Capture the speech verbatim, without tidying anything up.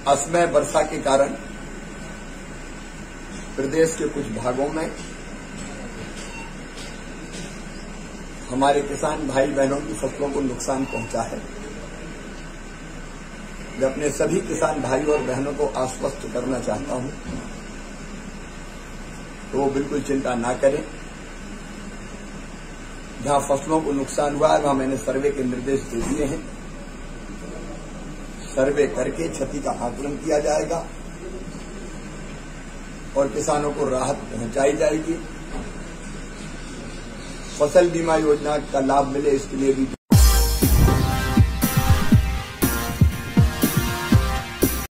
असमय वर्षा के कारण प्रदेश के कुछ भागों में हमारे किसान भाई बहनों की फसलों को नुकसान पहुंचा है। मैं अपने सभी किसान भाई और बहनों को आश्वस्त करना चाहता हूं तो वो बिल्कुल चिंता ना करें। जहां फसलों को नुकसान हुआ है वहां मैंने सर्वे के निर्देश दे दिए हैं। सर्वे करके क्षति का आकलन किया जाएगा और किसानों को राहत पहुंचाई जाएगी। फसल बीमा योजना का लाभ मिले इसके लिए भी